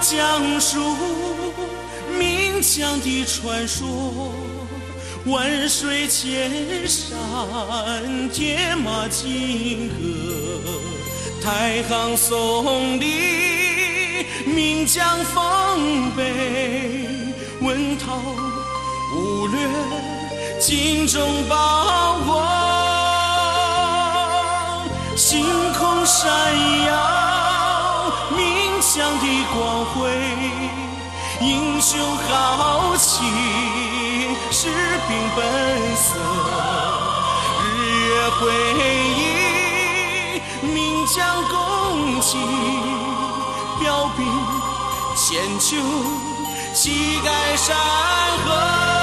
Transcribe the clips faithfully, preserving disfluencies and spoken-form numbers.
讲述岷江的传说，万水千山，铁马金戈，太行送礼，岷江丰碑，文韬武略，精忠报国，星空闪耀，岷江的光辉，英雄豪气，士兵本色，日月辉映，岷江公绩，标兵千秋，气盖山河。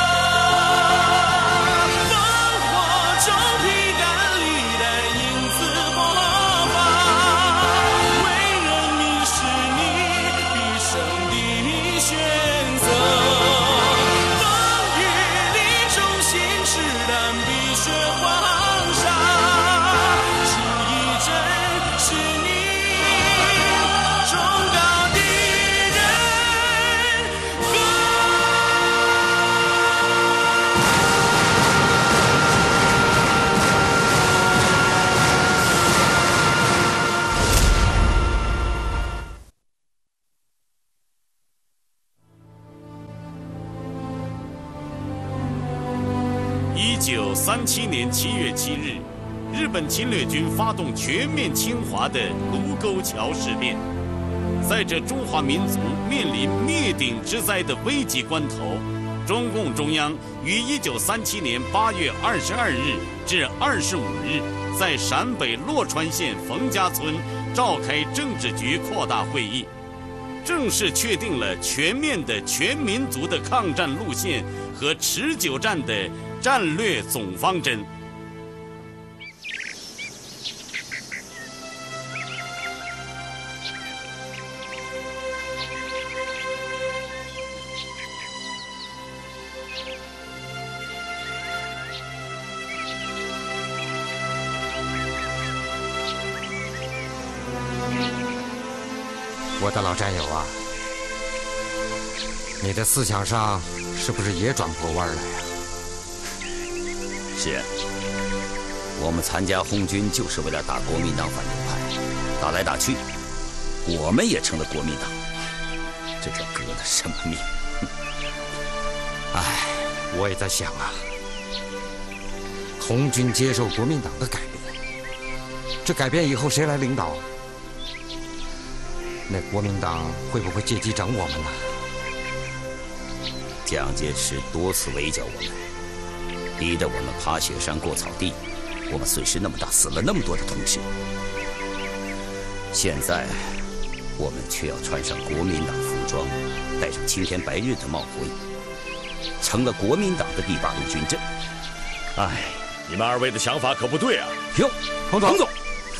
一九三七年七月七日，日本侵略军发动全面侵华的卢沟桥事变。在这中华民族面临灭顶之灾的危急关头，中共中央于一九三七年八月二十二日至二十五日，在陕北洛川县冯家村召开政治局扩大会议，正式确定了全面的全民族的抗战路线和持久战的战略总方针。 我的老战友啊，你的思想上是不是也转不过弯来呀？ 是，我们参加红军就是为了打国民党反右派，打来打去，我们也成了国民党，这叫革了什么命？ 唉，我也在想啊，红军接受国民党的改变，这改变以后谁来领导？那国民党会不会借机整我们呢？ 蒋介石多次围剿我们，逼得我们爬雪山过草地，我们损失那么大，死了那么多的同志。现在我们却要穿上国民党服装，戴上青天白日的帽徽，成了国民党的第八路军政。 哎，你们二位的想法可不对啊！ 哟，彭总，彭总。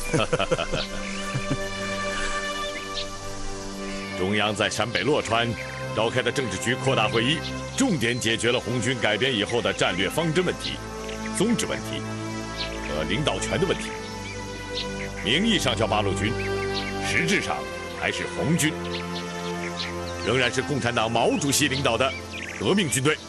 中央在陕北洛川召开的政治局扩大会议，重点解决了红军改编以后的战略方针问题、宗旨问题和领导权的问题。名义上叫八路军，实质上还是红军，仍然是共产党毛主席领导的革命军队。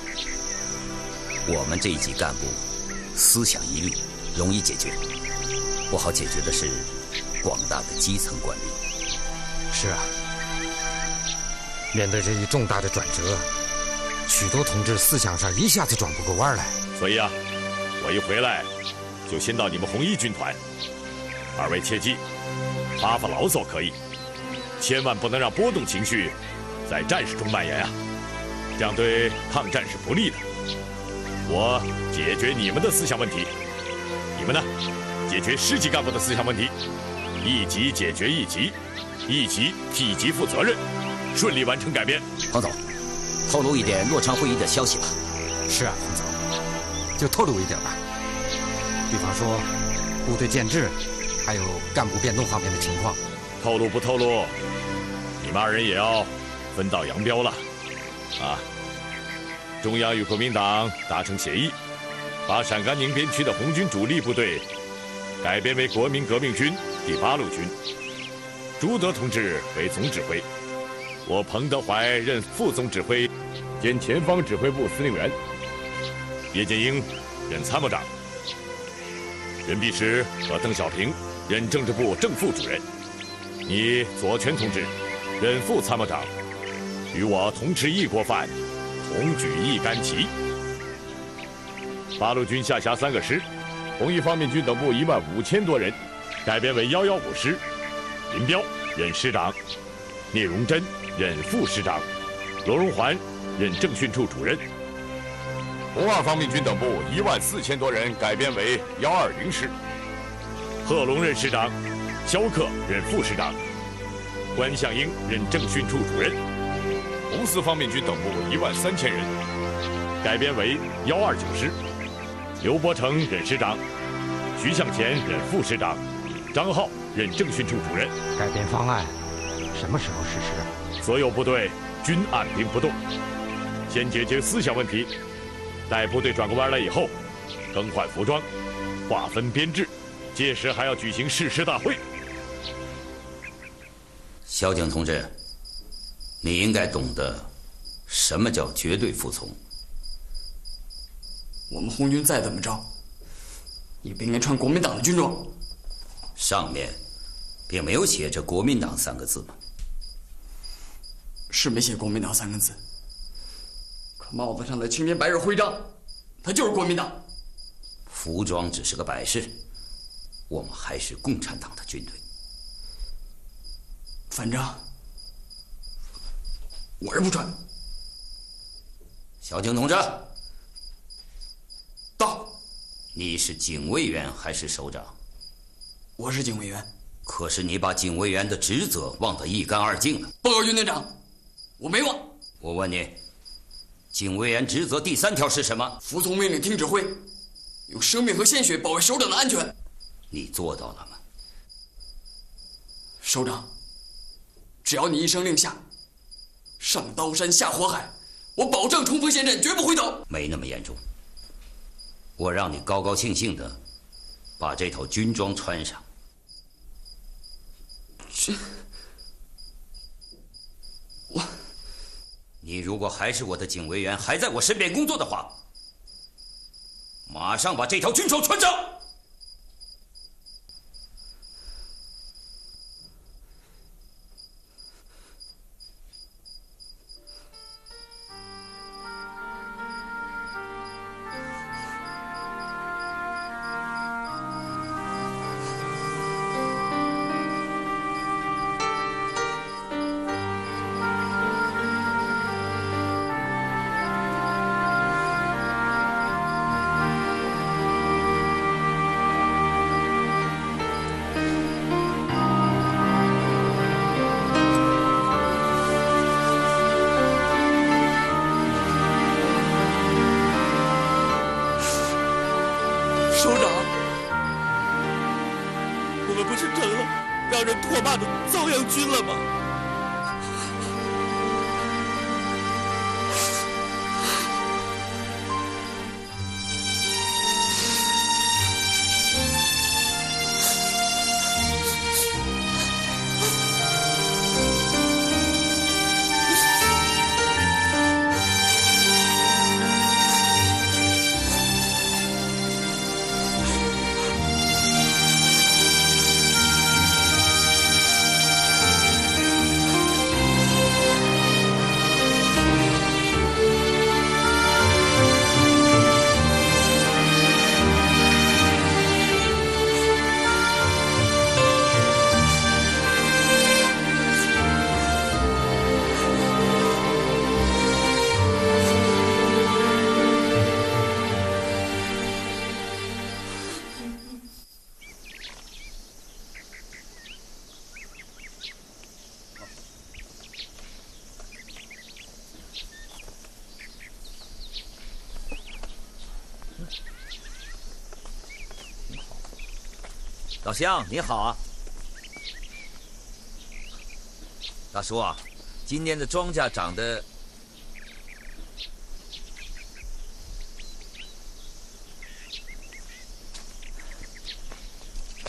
我们这一级干部思想一律，容易解决，不好解决的是广大的基层官吏。 是啊。面对这一重大的转折，许多同志思想上一下子转不过弯来。 所以啊，我一回来就先到你们红一军团，二位切记，发发牢骚可以，千万不能让波动情绪在战士中蔓延啊，这样对抗战是不利的。我解决你们的思想问题，你们呢，解决师级干部的思想问题，一级解决一级，一级替一级负责任。顺利完成改编。 彭总，透露一点洛川会议的消息吧。 是啊，彭总，就透露一点吧。比方说，部队建制，还有干部变动方面的情况。 透露不透露，你们二人也要分道扬镳了，啊！中央与国民党达成协议，把陕甘宁边区的红军主力部队改编为国民革命军第八路军，朱德同志为总指挥。 我彭德怀任副总指挥兼前方指挥部司令员，叶剑英任参谋长，任弼时和邓小平任政治部正副主任。你左权同志任副参谋长，与我同吃一锅饭，同举一杆旗。八路军下辖三个师，红一方面军等部一万五千多人，改编为幺幺五师。林彪任师长，聂荣臻任副师长，罗荣桓任政训处主任。红二方面军等部一万四千多人，改编为幺二零师。贺龙任师长，萧克任副师长，关向英任政训处主任。红四方面军等部一万三千人，改编为幺二九师。刘伯承任师长，徐向前任副师长，张浩任政训处主任。 改编方案什么时候实施？ 所有部队均按兵不动，先解决思想问题。待部队转过弯来以后，更换服装，划分编制，届时还要举行誓师大会。 萧景同志，你应该懂得什么叫绝对服从。 我们红军再怎么着，也不应该穿国民党的军装。 上面并没有写着国民党三个字吗？ 是没写国民党三个字，可帽子上的青天白日徽章，它就是国民党。 服装只是个摆饰，我们还是共产党的军队。 反正我是不穿。 小景同志， 到。 你是警卫员还是首长？ 我是警卫员。 可是你把警卫员的职责忘得一干二净了。 报告军队长，我没忘。 我问你，警卫员职责第三条是什么？ 服从命令，听指挥，用生命和鲜血保卫首长的安全。 你做到了吗？ 首长，只要你一声令下，上刀山下火海，我保证冲锋陷阵，绝不回头。 没那么严重。我让你高高兴兴的把这套军装穿上。 这，我， 你如果还是我的警卫员，还在我身边工作的话，马上把这条军装穿上。 首长，我们不是成了让人唾骂的遭殃军了吗？ 老乡，你好啊！大叔啊，今年的庄稼长得……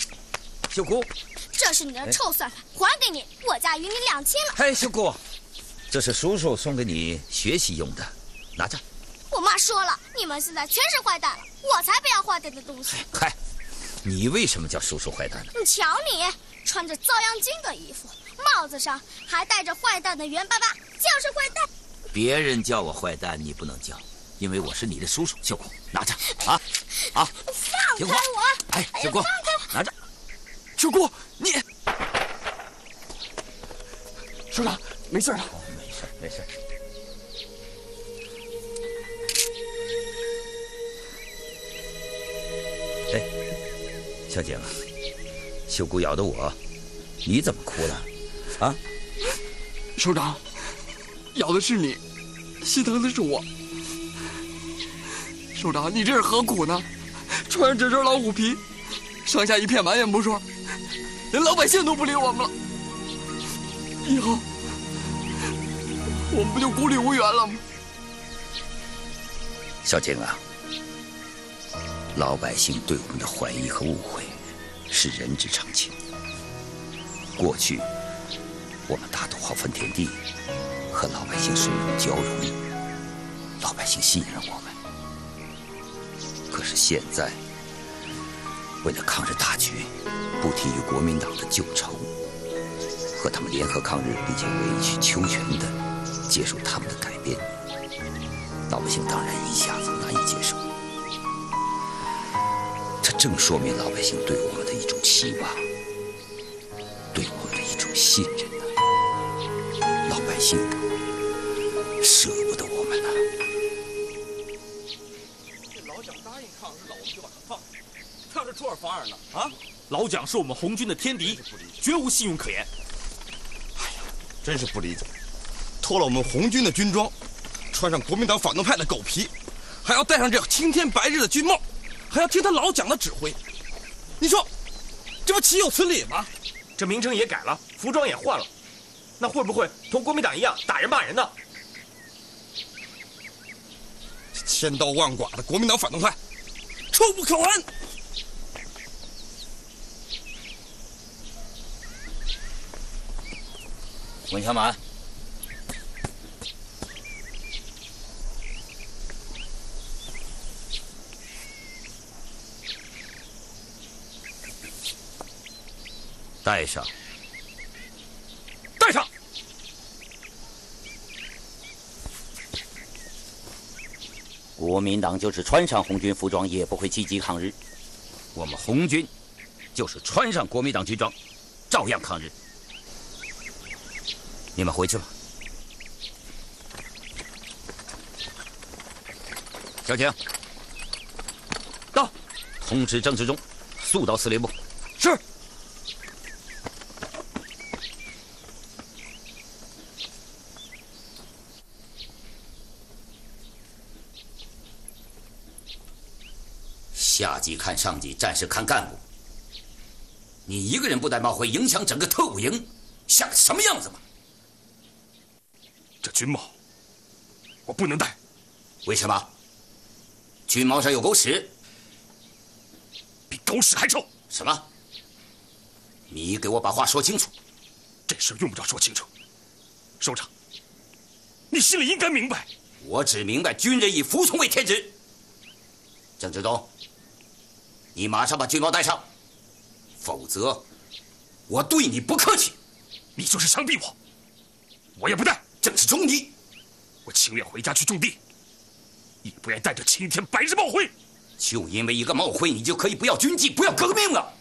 秀姑， 这是你的臭算盘，还给你，我家余你两千了。 嘿，秀姑， 这是叔叔送给你学习用的，拿着。 我妈说了，你们现在全是坏蛋了，我才不要坏蛋的东西。 嗨，你为什么叫叔叔坏蛋呢？ 你瞧你，穿着遭殃精的衣服，帽子上还戴着坏蛋的圆巴巴，就是坏蛋。 别人叫我坏蛋，你不能叫，因为我是你的叔叔。秀姑，拿着啊啊！ 放开我！ 哎，秀姑，拿着。 秀姑，你首长没事了。 没事没事。哎，小姐啊，秀姑咬的我，你怎么哭了？啊？ 首长，咬的是你，心疼的是我。首长，你这是何苦呢？穿上这身老虎皮，上下一片完颜不说，连老百姓都不理我们了。以后我们不就孤立无援了吗？ 小景啊，老百姓对我们的怀疑和误会是人之常情。过去我们大渡浩粪田地，和老百姓水乳交融，老百姓信任我们。可是现在，为了抗日大局，不提与国民党的旧仇，和他们联合抗日，并且委曲求全的接受他们的改变，老百姓当然一下子难以接受。这正说明老百姓对我们的一种期望，对我们的一种信任呢。老百姓舍不得我们呢。 老蒋答应抗日了，我们就把他放了，他这出尔反尔呢？啊！老蒋是我们红军的天敌，绝无信用可言。 哎呀，真是不理解，脱了我们红军的军装，穿上国民党反动派的狗皮，还要戴上这青天白日的军帽，还要听他老蒋的指挥。你说，这不岂有此理吗？ 这名称也改了，服装也换了，那会不会同国民党一样打人骂人呢？ 千刀万剐的国民党反动派，臭不可闻！ 文小满，带上， 带上。 国民党就是穿上红军服装也不会积极抗日，我们红军就是穿上国民党军装，照样抗日。你们回去吧。小景， 到， 通知郑志忠，速到司令部。 是。 下级看上级，战士看干部。你一个人不戴帽会影响整个特务营，像个什么样子吗？ 这军帽我不能戴。 为什么？军帽上有狗屎， 比狗屎还臭。 什么？你给我把话说清楚。 这事用不着说清楚。首长，你心里应该明白。 我只明白军人以服从为天职。郑志忠，你马上把军帽戴上，否则我对你不客气。 你就是枪毙我，我也不戴。 郑志忠，你， 我情愿回家去种地，也不愿戴着青天白日帽徽。 就因为一个帽徽，你就可以不要军纪，不要革命了？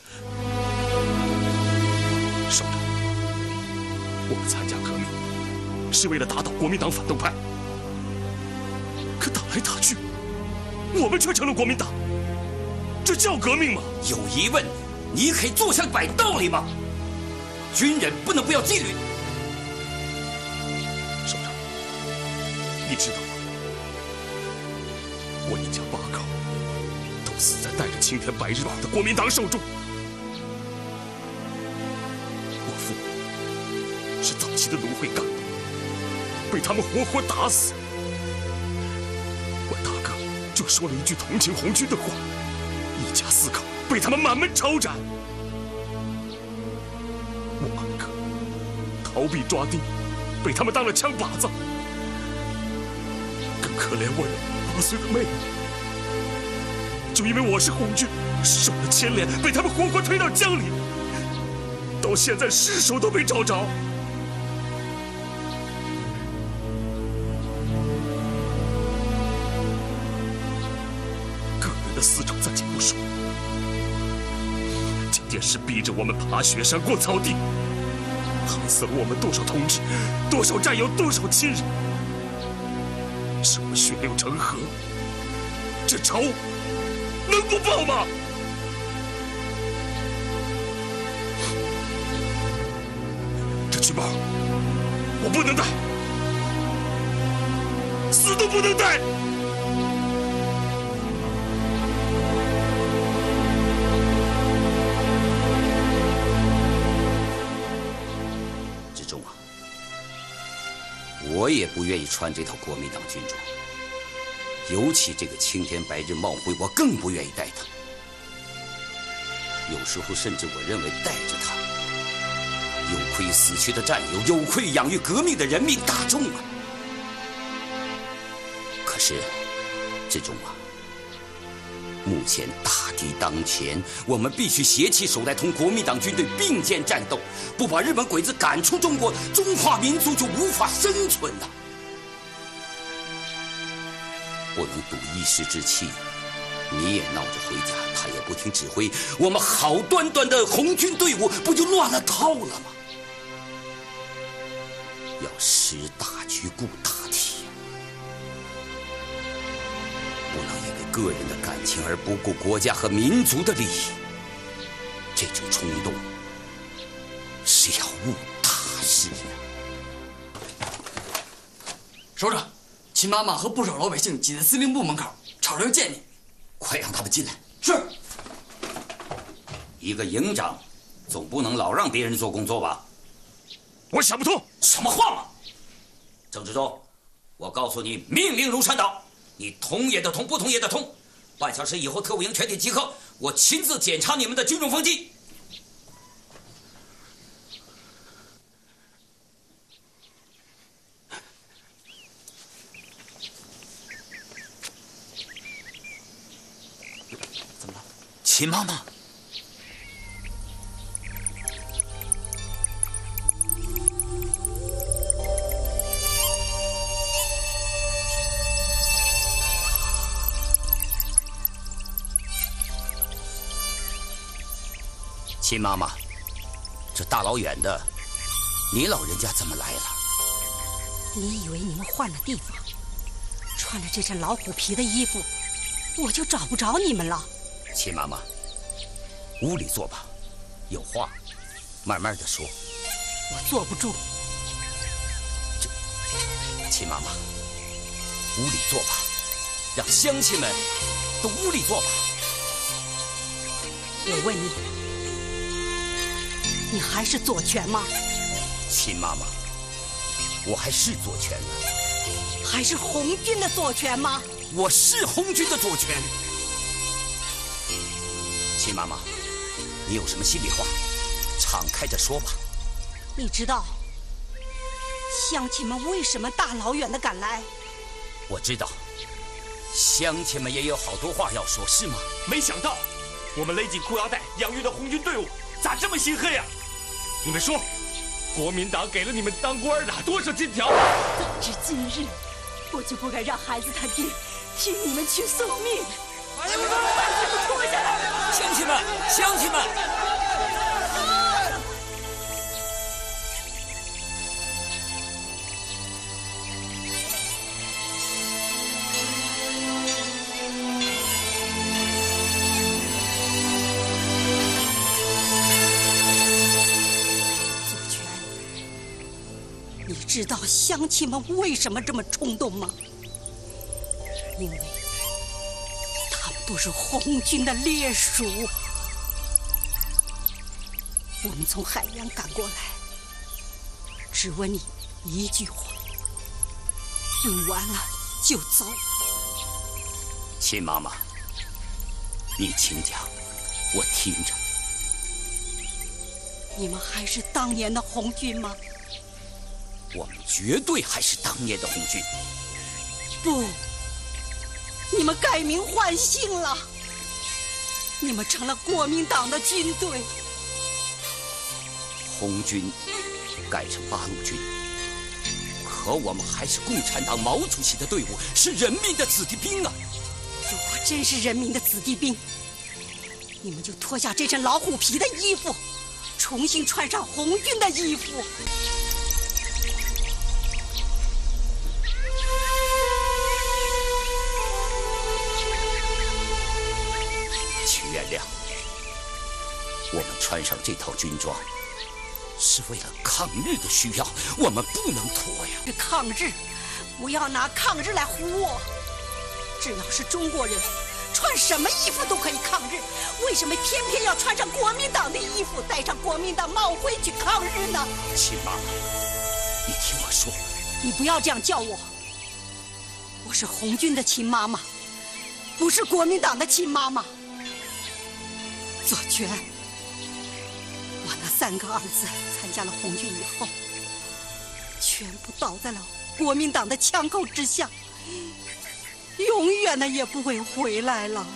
首长，我们参加革命是为了打倒国民党反动派，可打来打去，我们却成了国民党，这叫革命吗？ 有疑问，你可以坐下来摆道理吗？军人不能不要纪律。 首长，你知道吗？我一家八口都死在戴着青天白日帽的国民党手中。我父母是早期的农会干部，被他们活活打死。我大哥就说了一句同情红军的话，一家四口被他们满门抄斩。我二哥逃避抓丁， 被他们当了枪靶子。更可怜我的八岁的妹妹，就因为我是红军，受了牵连，被他们活活推到江里，到现在尸首都没找着。个人的死仇暂且不说，这件事逼着我们爬雪山过草地，害死了我们多少同志，多少战友，多少亲人，使我们血流成河，这仇能不报吗？这军帽我不能戴，死都不能戴。 志忠啊，我也不愿意穿这套国民党军装。尤其这个青天白日帽徽，我更不愿意戴它。有时候甚至我认为戴着它，有亏死去的战友，有亏养育革命的人民大众啊。可是，志忠啊，目前大敌当前，我们必须携起手来同国民党军队并肩战斗，不把日本鬼子赶出中国，中华民族就无法生存了。不能赌一时之气，你也闹着回家，他也不听指挥，我们好端端的红军队伍不就乱了套了吗？要识大局顾大体，不能因为个人的感情而不顾国家和民族的利益。这种冲动是要误大事啊！ 首长。秦妈妈和不少老百姓挤在司令部门口，吵着要见你。 快让他们进来。 是。 一个营长，总不能老让别人做工作吧？ 我想不通， 什么话嘛！郑志忠，我告诉你，命令如山倒，你通也得通，不通也得通。半小时以后，特务营全体集合，我亲自检查你们的军种风纪。 秦妈妈， 秦妈妈，这大老远的，你老人家怎么来了？ 你以为你们换了地方，穿了这身老虎皮的衣服，我就找不着你们了？ 秦妈妈，屋里坐吧，有话慢慢的说。 我坐不住。 这，秦妈妈，屋里坐吧，让乡亲们都屋里坐吧。 我问你，你还是左权吗？ 秦妈妈，我还是左权呢。 还是红军的左权吗？ 我是红军的左权。秦妈妈，你有什么心里话，敞开着说吧。 你知道乡亲们为什么大老远的赶来？ 我知道，乡亲们也有好多话要说，是吗？ 没想到我们勒紧裤腰带养育的红军队伍，咋这么心黑啊？你们说，国民党给了你们当官的多少金条？ 早知今日，我就不该让孩子他爹替你们去送命。把你们脱下来！ 乡亲们，乡亲们！ 左权，你知道乡亲们为什么这么冲动吗？因为都是红军的猎属。我们从海洋赶过来，只问你一句话，问完了就走。 秦妈妈，你请讲，我听着。 你们还是当年的红军吗？ 我们绝对还是当年的红军。 不，你们改名换姓了，你们成了国民党的军队。 红军改成八路军，可我们还是共产党毛主席的队伍，是人民的子弟兵啊！ 如果真是人民的子弟兵，你们就脱下这身老虎皮的衣服，重新穿上红军的衣服。 请原谅，我们穿上这套军装，是为了抗日的需要，我们不能脱呀。 抗日，不要拿抗日来唬我。只要是中国人，穿什么衣服都可以抗日，为什么偏偏要穿上国民党的衣服，戴上国民党帽徽去抗日呢？ 亲妈妈，你听我说， 你不要这样叫我。我是红军的亲妈妈，不是国民党的亲妈妈。左权，我那三个儿子参加了红军以后，全部倒在了国民党的枪口之下，永远的也不会回来了。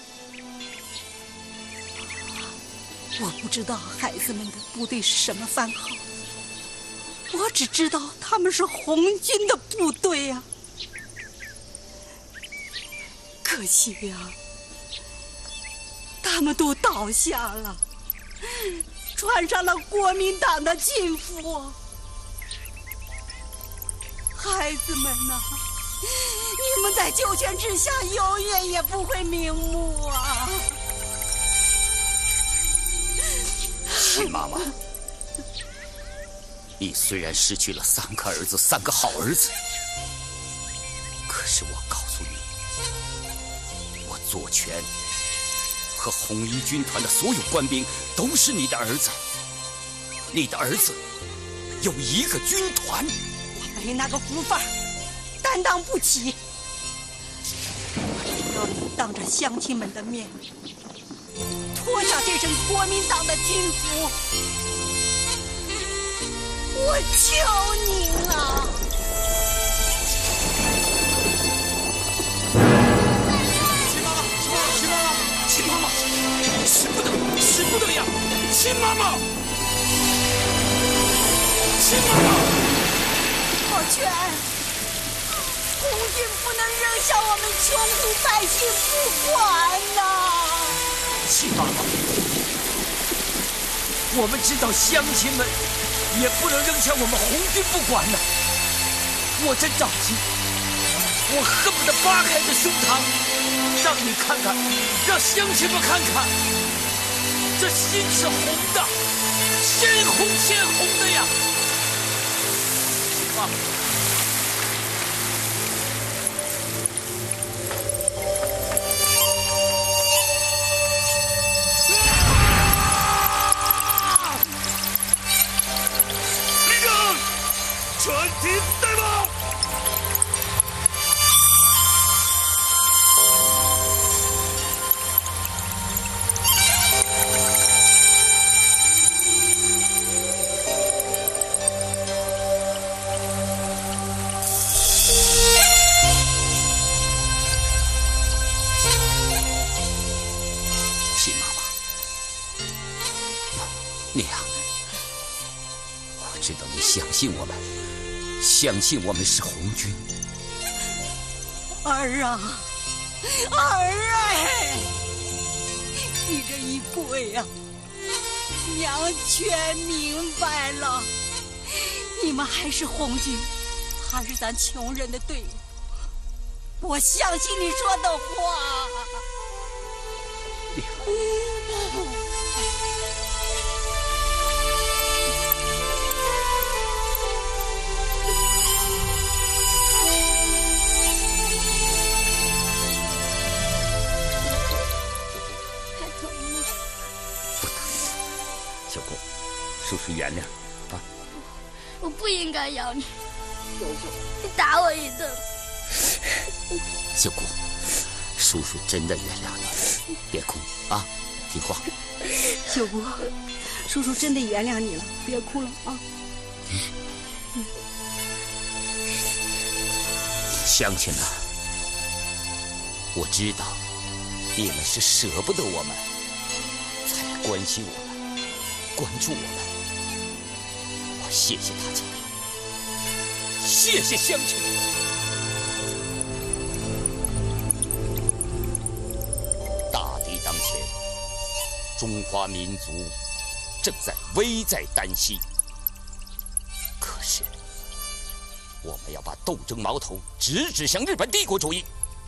我不知道孩子们的部队是什么番号，我只知道他们是红军的部队呀、啊。可惜呀、啊，他们都倒下了，穿上了国民党的军服。孩子们呐、啊，你们在九泉之下永远也不会瞑目啊！ 亲妈妈，你虽然失去了三个儿子，三个好儿子，可是我告诉你，我左权和红一军团的所有官兵都是你的儿子。你的儿子有一个军团， 我没那个福分，担当不起。我只要你当着乡亲们的面，脱下这身国民党的军服，我求您啊！ 亲妈妈，亲妈妈，使不得，使不得呀！亲妈妈，亲妈妈， 左权，红军不能扔下我们穷苦百姓不管呐！ 亲妈妈，我们知道乡亲们也不能扔下我们红军不管呐。我真着急，我恨不得扒开这胸膛，让你看看，让乡亲们看看，这心是红的，鲜红鲜红的呀！妈妈。全体待命！ 亲妈妈，你呀、啊，我知道你相信我们。相信我们是红军。 儿啊，儿哎，你这一跪呀、啊，娘全明白了。你们还是红军，还是咱穷人的队伍。我相信你说的话。 小姑，叔叔原谅啊！ 我不应该咬你，叔叔，你打我一顿。 小姑，叔叔真的原谅你，别哭啊，听话。 小姑，叔叔真的原谅你了，别哭了啊。嗯乡亲们，我知道你们是舍不得我们，才来关心我们、关注我们。我谢谢大家，谢谢乡亲。大敌当前，中华民族正在危在旦夕。可是，我们要把斗争矛头直指向日本帝国主义。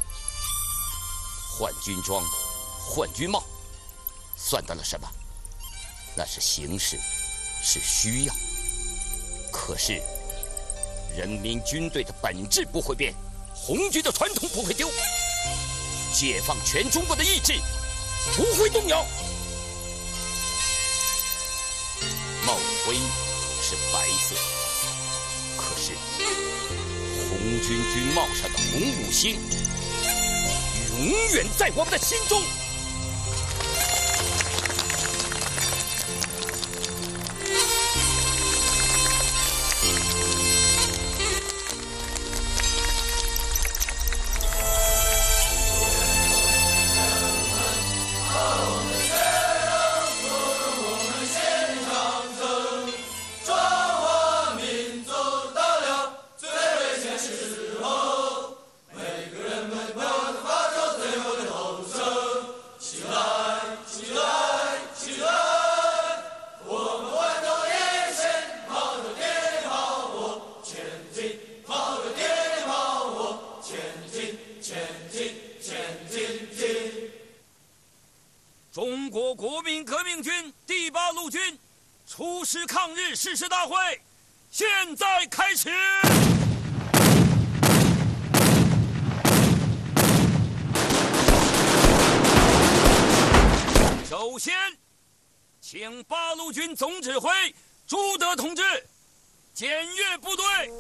换军装，换军帽，算得了什么？那是形式，是需要。可是，人民军队的本质不会变，红军的传统不会丢，解放全中国的意志不会动摇。帽徽是白色，可是红军军帽上的红五星永远在我们的心中。 中国国民革命军第八路军出师抗日誓师大会现在开始。首先，请八路军总指挥朱德同志检阅部队。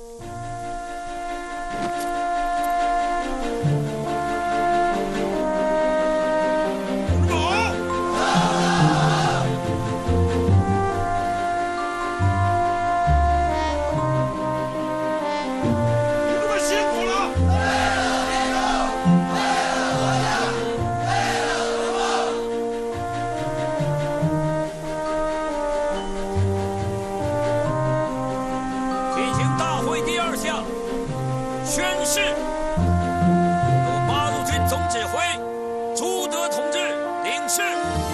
宣誓，由八路军总指挥朱德同志领示。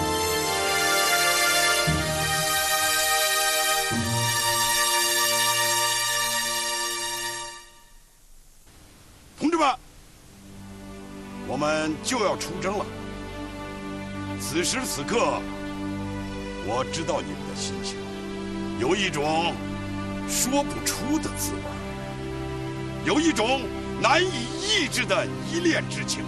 同志们，我们就要出征了。此时此刻，我知道你们的心情，有一种说不出的滋味。有一种难以抑制的依恋之情。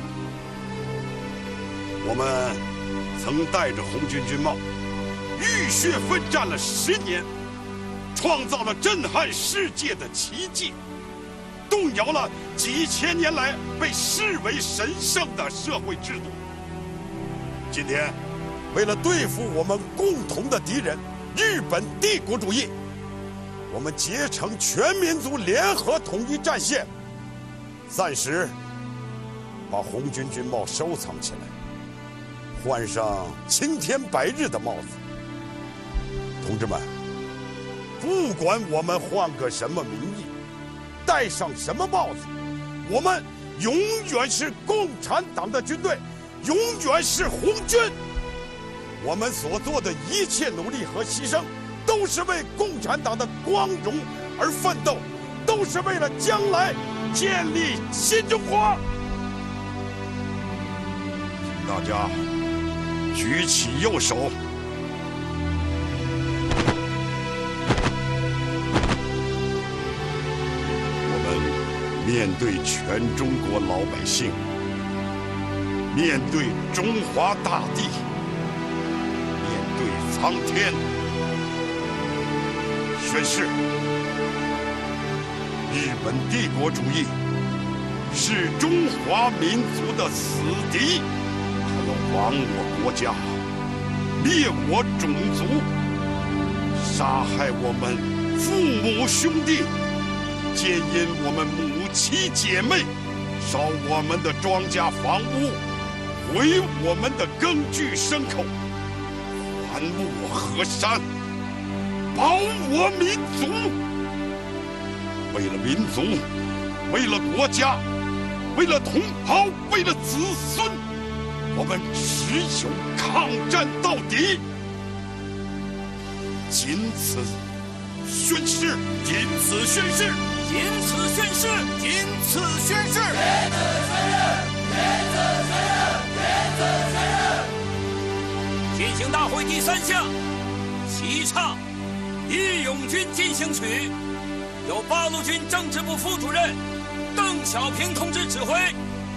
我们曾戴着红军军帽，浴血奋战了十年，创造了震撼世界的奇迹，动摇了几千年来被视为神圣的社会制度。今天，为了对付我们共同的敌人——日本帝国主义，我们结成全民族联合统一战线，暂时把红军军帽收藏起来，换上青天白日的帽子。同志们，不管我们换个什么名义，戴上什么帽子，我们永远是共产党的军队，永远是红军。我们所做的一切努力和牺牲，都是为共产党的光荣而奋斗，都是为了将来建立新中国。请大家举起右手，我们面对全中国老百姓，面对中华大地，面对苍天，宣誓：日本帝国主义是中华民族的死敌，他要亡我国家，灭我种族，杀害我们父母兄弟，奸淫我们母妻姐妹， 烧我们的庄稼房屋，毁我们的耕具牲口，还我河山，保我民族。为了民族，为了国家，为了同胞，为了子孙，我们只有抗战到底。仅此宣誓， 仅此宣誓， 仅此宣誓， 仅此宣誓， 仅此宣誓，仅此宣誓，仅此宣誓。 进行大会第三项，齐唱《义勇军进行曲》，由八路军政治部副主任邓小平同志指挥。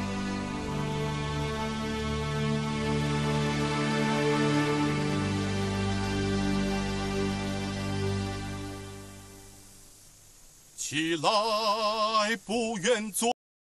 起来，不愿做。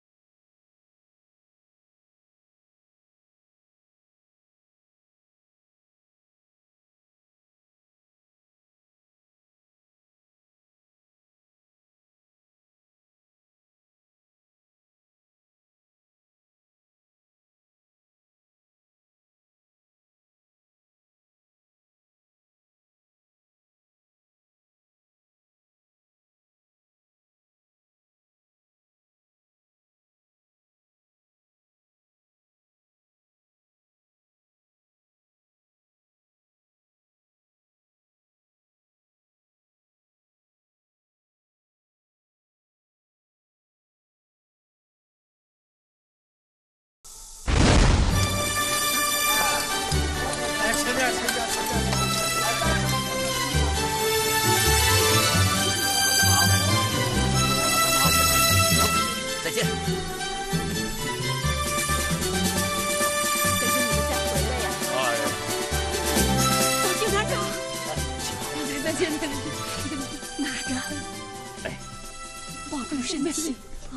再见。 等着你们再回来呀！ 哎， 我去拿着。再见，再见。拿着。 哎， 保重身体啊！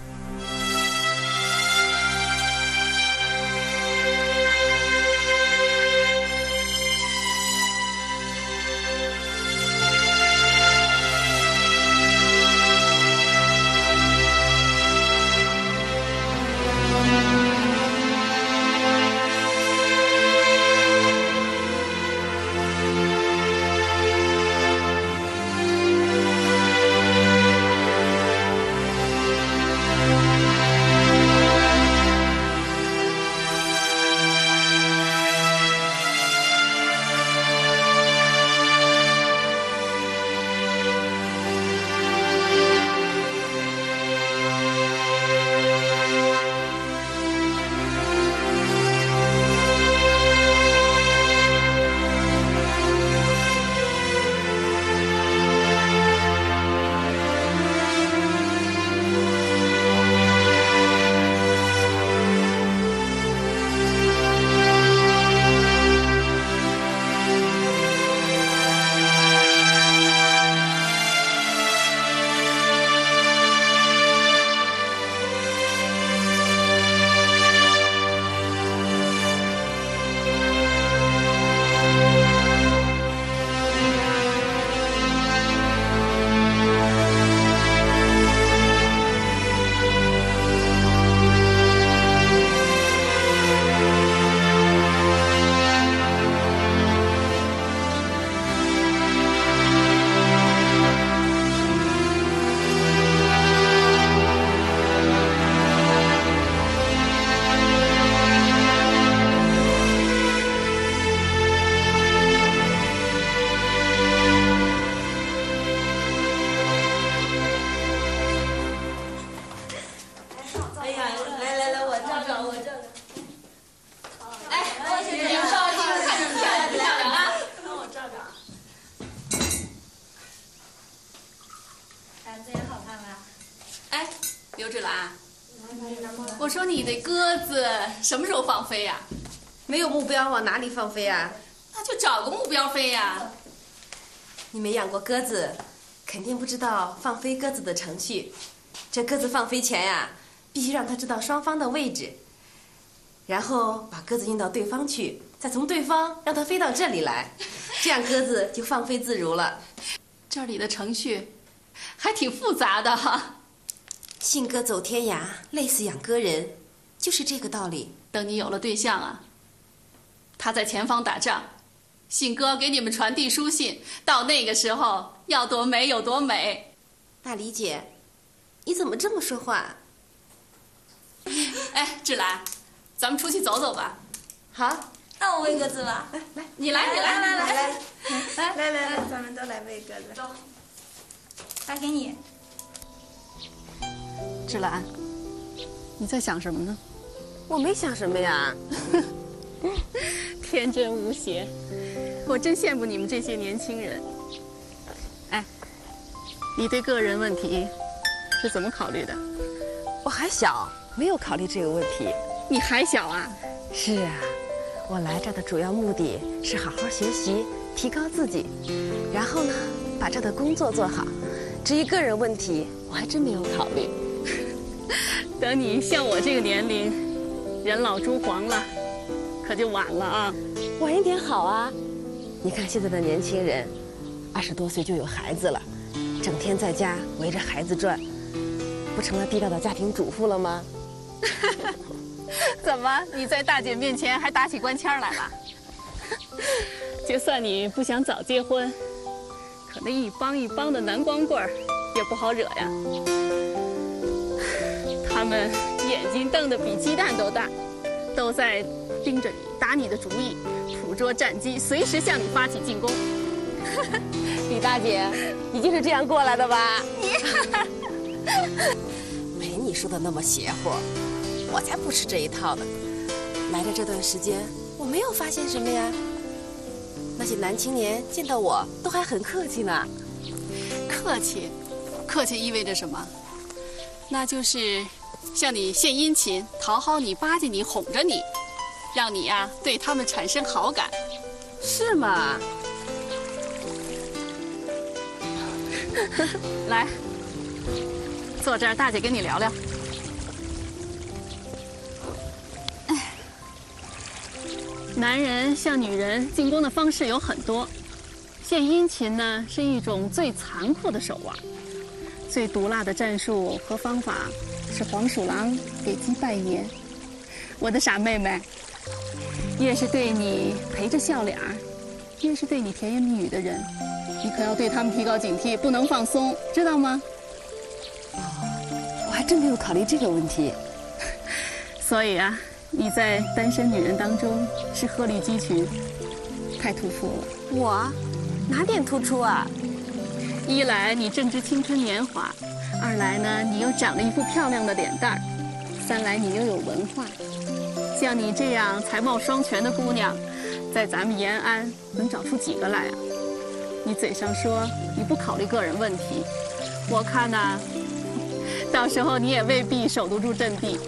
刘志兰，我说你的鸽子什么时候放飞呀？ 没有目标往哪里放飞啊？ 那就找个目标飞呀。 你没养过鸽子，肯定不知道放飞鸽子的程序。这鸽子放飞前呀，必须让它知道双方的位置，然后把鸽子运到对方去，再从对方让它飞到这里来，这样鸽子就放飞自如了。 这里的程序还挺复杂的哈。 信鸽走天涯，累死养鸽人，就是这个道理。 等你有了对象啊，他在前方打仗，信鸽给你们传递书信，到那个时候要多美有多美。 大李姐，你怎么这么说话？ 哎，芷兰，咱们出去走走吧。 好， 那我喂鸽子吧。 来来， 你来，你来， 来来来来来来来来，咱们都来喂鸽子。走，来给你。 芷兰，你在想什么呢？ 我没想什么呀。 天真无邪，我真羡慕你们这些年轻人。哎，你对个人问题是怎么考虑的？ 我还小，没有考虑这个问题。 你还小啊？ 是啊，我来这儿的主要目的是好好学习，提高自己，然后呢，把这儿的工作做好。至于个人问题，我还真没有考虑。 等你像我这个年龄，人老珠黄了，可就晚了啊。 晚一点好啊。你看现在的年轻人，二十多岁就有孩子了，整天在家围着孩子转，不成了地道的家庭主妇了吗？ 怎么，你在大姐面前还打起官腔来了？就算你不想早结婚，可那一帮一帮的男光棍儿也不好惹呀。他们眼睛瞪得比鸡蛋都大，都在盯着你，打你的主意，捕捉战机，随时向你发起进攻。 李大姐，你就是这样过来的吧？没你说的那么邪乎，我才不吃这一套呢。来的这段时间，我没有发现什么呀。那些男青年见到我都还很客气呢。 客气，客气意味着什么？那就是向你献殷勤，讨好你，巴结你，哄着你，让你呀、啊、对他们产生好感， 是吗？ 来，坐这儿，大姐跟你聊聊。男人向女人进攻的方式有很多，献殷勤呢是一种最残酷的手腕，最毒辣的战术和方法是黄鼠狼给鸡拜年。我的傻妹妹，越是对你陪着笑脸儿，越是对你甜言蜜语的人，你可要对他们提高警惕，不能放松，知道吗？ 哦，我还真没有考虑这个问题。 所以啊，你在单身女人当中是鹤立鸡群，太突出了。 我哪点突出啊？ 一来你正值青春年华，二来呢你又长了一副漂亮的脸蛋儿，三来你又有文化。像你这样才貌双全的姑娘，在咱们延安能找出几个来啊？你嘴上说你不考虑个人问题，我看呐、啊，到时候你也未必守得住阵地。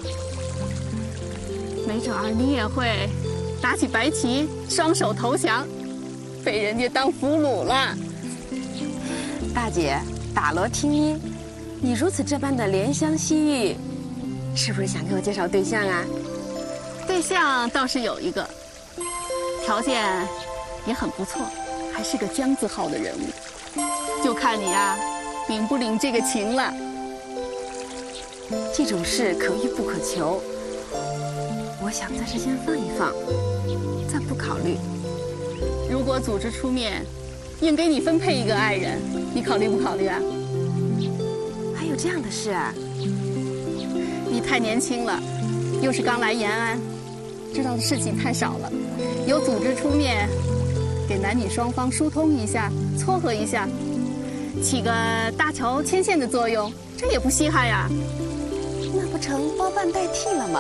没准儿你也会打起白旗，双手投降，被人家当俘虏了。 大姐，打锣听音，你如此这般的怜香惜玉，是不是想给我介绍对象啊？ 对象倒是有一个，条件也很不错，还是个江字号的人物，就看你啊，领不领这个情了。 这种事可遇不可求。我想暂时先放一放，暂不考虑。 如果组织出面，硬给你分配一个爱人，你考虑不考虑啊？ 还有这样的事啊？ 你太年轻了，又是刚来延安，知道的事情太少了。有组织出面，给男女双方疏通一下，撮合一下，起个搭桥牵线的作用，这也不稀罕呀。 那不成包办代替了吗？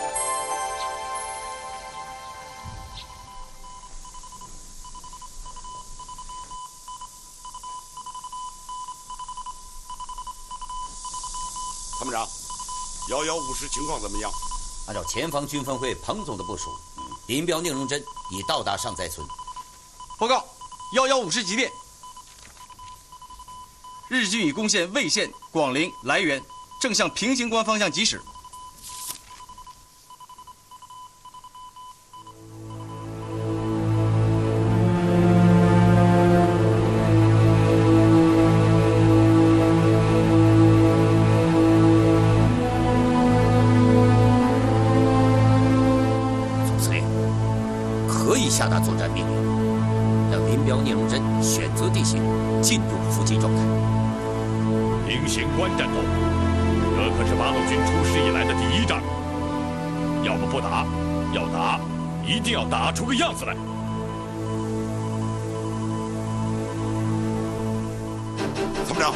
参谋长，幺幺五师情况怎么样？ 按照前方军分会彭总的部署，林彪、宁荣臻已到达上寨村。 报告，幺幺五师急电，日军已攻陷魏县、广陵、涞源，正向平型关方向疾驶。 战命令，让林彪、聂荣臻选择地形，进入伏击状态。 平型关战斗，这可是八路军出师以来的第一仗。要么不打，要打，一定要打出个样子来。 参谋长，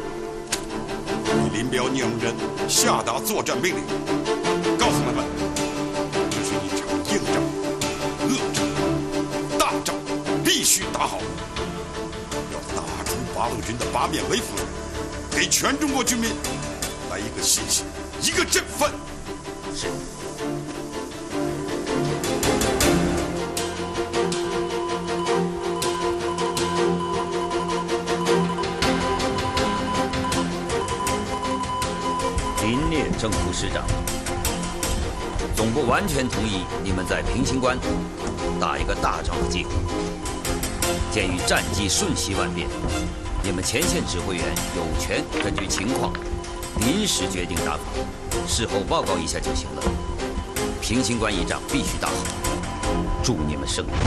林彪、聂荣臻下达作战命令，告诉他们，这是一场硬仗、恶仗、大仗，必须打好。要打出八路军的八面威风，给全中国军民来一个信心，一个振奋。 是。金烈正副师长，总部完全同意你们在平型关打一个大仗的计划。鉴于战机瞬息万变，你们前线指挥员有权根据情况临时决定打法，事后报告一下就行了。平型关一仗必须打好，祝你们胜利。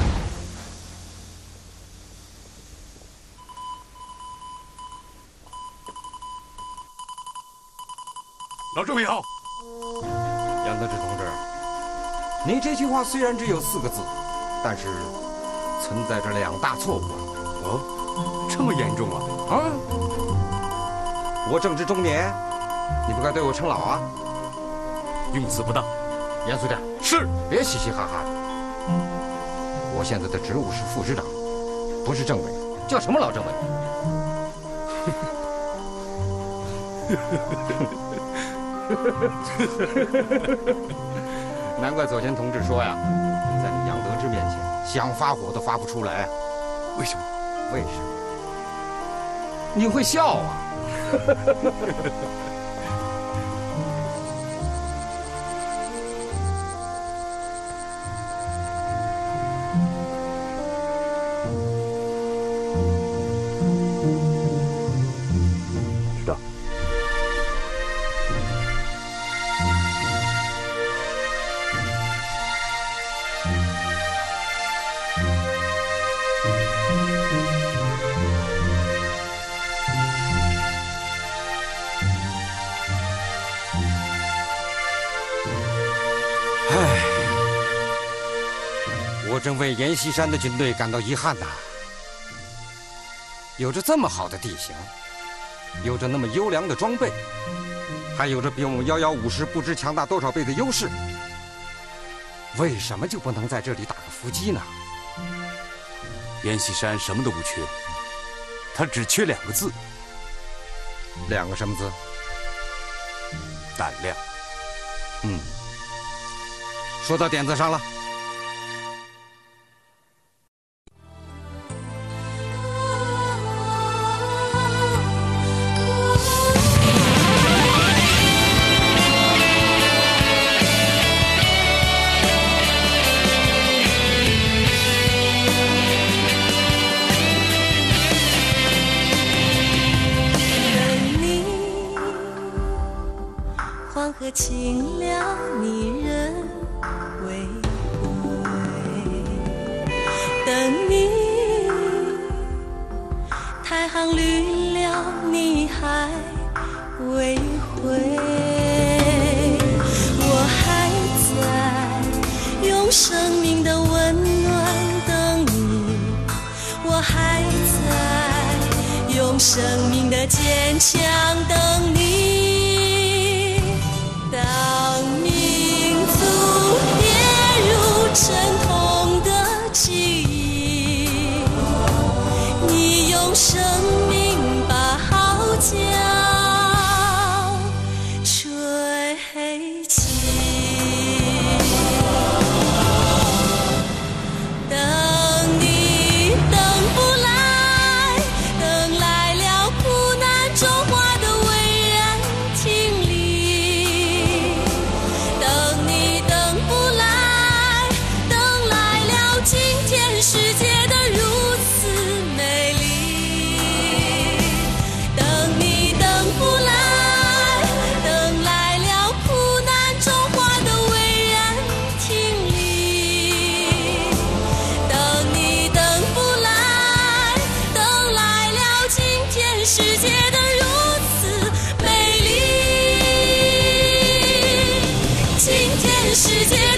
老政委好。 杨得志同志，你这句话虽然只有四个字，但是存在着两大错误啊！ 哦，这么严重啊？ 啊！我正值中年，你不该对我称老啊！ 用词不当， 严肃点。 是， 别嘻嘻哈哈的。我现在的职务是副师长，不是政委，叫什么老政委？难怪左贤同志说呀，在你杨得志面前，想发火都发不出来。 为什么？ 为什么？你会笑啊！ 知道。 我真为阎锡山的军队感到遗憾呐！有着这么好的地形，有着那么优良的装备，还有着比我们遥遥五十不知强大多少倍的优势，为什么就不能在这里打个伏击呢？ 阎锡山什么都不缺，他只缺两个字。 两个什么字？ 胆量。 嗯，说到点子上了。 清了你人未归，等你太行绿了你还未回，我还在用生命的温暖等你，我还在用生命的坚强等你。当民族跌入沉痛的记忆，你用生命把号角吹起。等你等不来，等来了苦难中华的巍然挺立。世界的如此美丽。 世界。